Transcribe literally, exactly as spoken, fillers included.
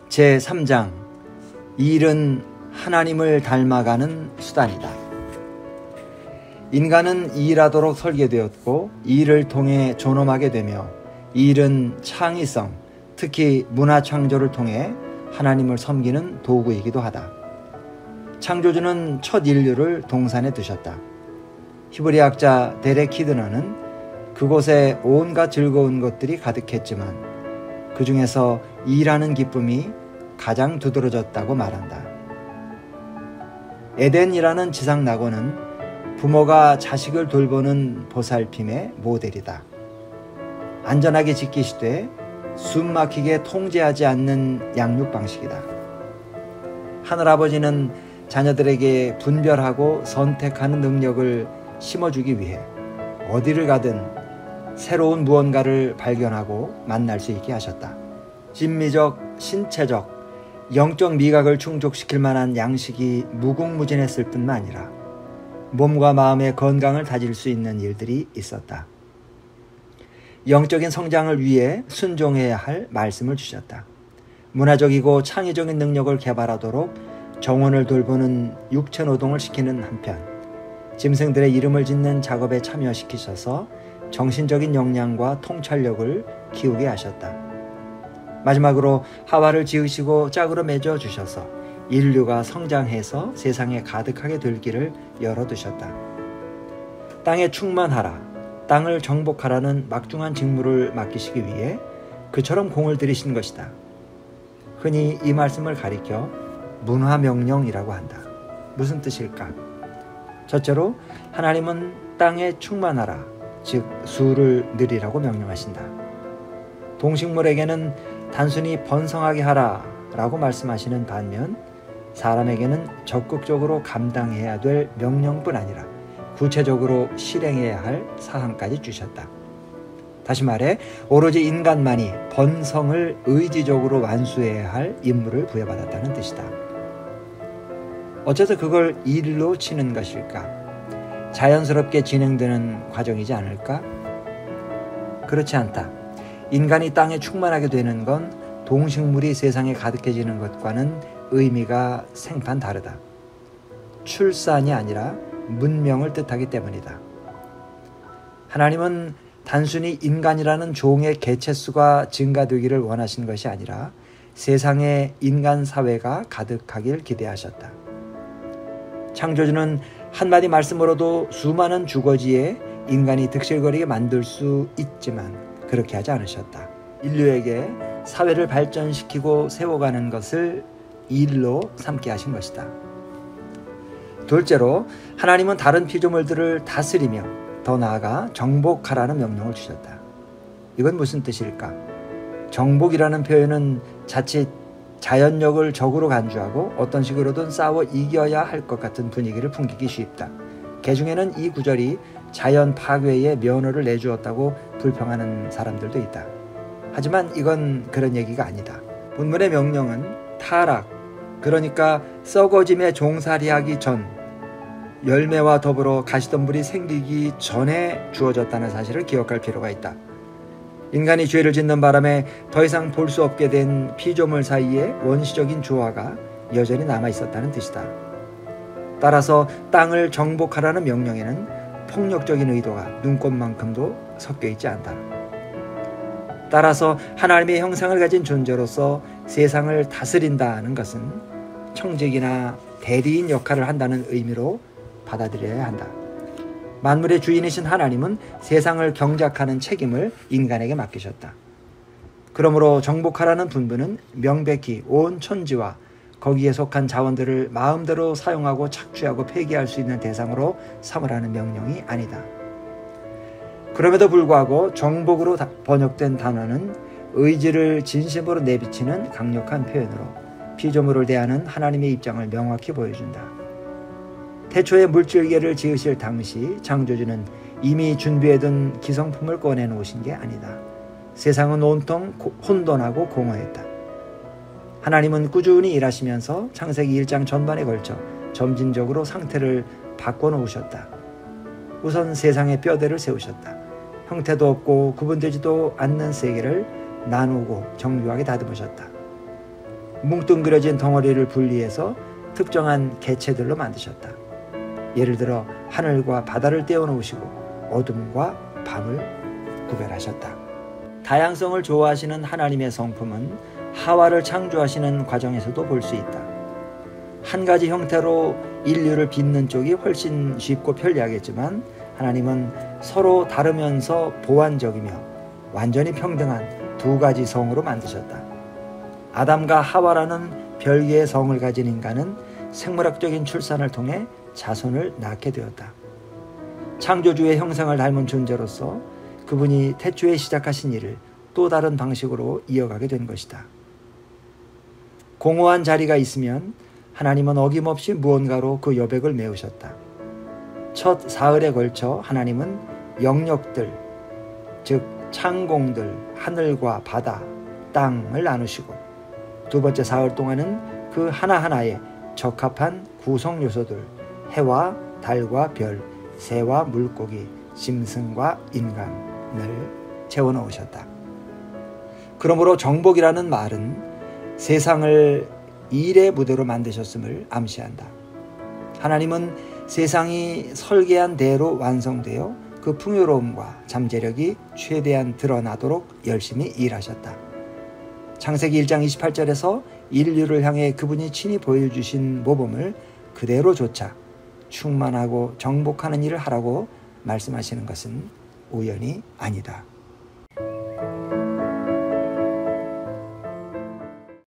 제삼 장 일은 하나님을 닮아가는 수단이다. 인간은 일하도록 설계되었고 일을 통해 존엄하게 되며 일은 창의성, 특히 문화 창조를 통해 하나님을 섬기는 도구이기도 하다. 창조주는 첫 인류를 동산에 두셨다. 히브리학자 데렉 키드너는 그곳에 온갖 즐거운 것들이 가득했지만 그 중에서 일하는 기쁨이 가장 두드러졌다고 말한다. 에덴이라는 지상 낙원은 부모가 자식을 돌보는 보살핌의 모델이다. 안전하게 지키시되 숨막히게 통제하지 않는 양육 방식이다. 하늘아버지는 자녀들에게 분별하고 선택하는 능력을 심어주기 위해 어디를 가든 새로운 무언가를 발견하고 만날 수 있게 하셨다. 심미적, 신체적, 영적 미각을 충족시킬 만한 양식이 무궁무진했을 뿐만 아니라 몸과 마음의 건강을 다질 수 있는 일들이 있었다. 영적인 성장을 위해 순종해야 할 말씀을 주셨다. 문화적이고 창의적인 능력을 개발하도록 정원을 돌보는 육체노동을 시키는 한편 짐승들의 이름을 짓는 작업에 참여시키셔서 정신적인 역량과 통찰력을 키우게 하셨다. 마지막으로 하와를 지으시고 짝으로 맺어 주셔서 인류가 성장해서 세상에 가득하게 될 길을 열어두셨다. 땅에 충만하라, 땅을 정복하라는 막중한 직무를 맡기시기 위해 그처럼 공을 들이신 것이다. 흔히 이 말씀을 가리켜 문화명령이라고 한다. 무슨 뜻일까? 첫째로 하나님은 땅에 충만하라, 즉 수를 늘리라고 명령하신다. 동식물에게는 단순히 번성하게 하라 라고 말씀하시는 반면 사람에게는 적극적으로 감당해야 될 명령뿐 아니라 구체적으로 실행해야 할 사항까지 주셨다. 다시 말해 오로지 인간만이 번성을 의지적으로 완수해야 할 임무를 부여받았다는 뜻이다. 어째서 그걸 일로 치는 것일까? 자연스럽게 진행되는 과정이지 않을까? 그렇지 않다. 인간이 땅에 충만하게 되는 건 동식물이 세상에 가득해지는 것과는 의미가 생판 다르다. 출산이 아니라 문명을 뜻하기 때문이다. 하나님은 단순히 인간이라는 종의 개체수가 증가되기를 원하신 것이 아니라 세상에 인간 사회가 가득하길 기대하셨다. 창조주는 한마디 말씀으로도 수많은 주거지에 인간이 득실거리게 만들 수 있지만 그렇게 하지 않으셨다. 인류에게 사회를 발전시키고 세워가는 것을 일로 삼게 하신 것이다. 둘째로 하나님은 다른 피조물들을 다스리며 더 나아가 정복하라는 명령을 주셨다. 이건 무슨 뜻일까? 정복이라는 표현은 자칫 자연력을 적으로 간주하고 어떤 식으로든 싸워 이겨야 할 것 같은 분위기를 풍기기 쉽다. 개중에는 이 구절이 자연 파괴의 면허를 내주었다고 불평하는 사람들도 있다. 하지만 이건 그런 얘기가 아니다. 본문의 명령은 타락, 그러니까 썩어짐에 종살이하기 전, 열매와 더불어 가시덤불이 생기기 전에 주어졌다는 사실을 기억할 필요가 있다. 인간이 죄를 짓는 바람에 더 이상 볼 수 없게 된 피조물 사이에 원시적인 조화가 여전히 남아있었다는 뜻이다. 따라서 땅을 정복하라는 명령에는 폭력적인 의도가 눈꼽만큼도 섞여있지 않다. 따라서 하나님의 형상을 가진 존재로서 세상을 다스린다는 것은 청직이나 대리인 역할을 한다는 의미로 받아들여야 한다. 만물의 주인이신 하나님은 세상을 경작하는 책임을 인간에게 맡기셨다. 그러므로 정복하라는 분부는 명백히 온 천지와 거기에 속한 자원들을 마음대로 사용하고 착취하고 폐기할 수 있는 대상으로 삼으라는 명령이 아니다. 그럼에도 불구하고 정복으로 번역된 단어는 의지를 진심으로 내비치는 강력한 표현으로 피조물을 대하는 하나님의 입장을 명확히 보여준다. 태초에 물질계를 지으실 당시 창조주는 이미 준비해둔 기성품을 꺼내놓으신 게 아니다. 세상은 온통 혼돈하고 공허했다. 하나님은 꾸준히 일하시면서 창세기 일 장 전반에 걸쳐 점진적으로 상태를 바꿔놓으셨다. 우선 세상의 뼈대를 세우셨다. 형태도 없고 구분되지도 않는 세계를 나누고 정교하게 다듬으셨다. 뭉뚱그려진 덩어리를 분리해서 특정한 개체들로 만드셨다. 예를 들어 하늘과 바다를 떼어놓으시고 어둠과 밤을 구별하셨다. 다양성을 좋아하시는 하나님의 성품은 하와를 창조하시는 과정에서도 볼 수 있다. 한 가지 형태로 인류를 빚는 쪽이 훨씬 쉽고 편리하겠지만 하나님은 서로 다르면서 보완적이며 완전히 평등한 두 가지 성으로 만드셨다. 아담과 하와라는 별개의 성을 가진 인간은 생물학적인 출산을 통해 자손을 낳게 되었다. 창조주의 형상을 닮은 존재로서 그분이 태초에 시작하신 일을 또 다른 방식으로 이어가게 된 것이다. 공허한 자리가 있으면 하나님은 어김없이 무언가로 그 여백을 메우셨다. 첫 사흘에 걸쳐 하나님은 영역들, 즉 창공들, 하늘과 바다, 땅을 나누시고 두 번째 사흘 동안은 그 하나하나에 적합한 구성 요소들, 해와 달과 별, 새와 물고기, 짐승과 인간을 채워넣으셨다. 그러므로 정복이라는 말은 세상을 일의 무대로 만드셨음을 암시한다. 하나님은 세상이 설계한 대로 완성되어 그 풍요로움과 잠재력이 최대한 드러나도록 열심히 일하셨다. 창세기 일 장 이십팔 절에서 인류를 향해 그분이 친히 보여주신 모범을 그대로 좇아 충만하고 정복하는 일을 하라고 말씀하시는 것은 우연이 아니다.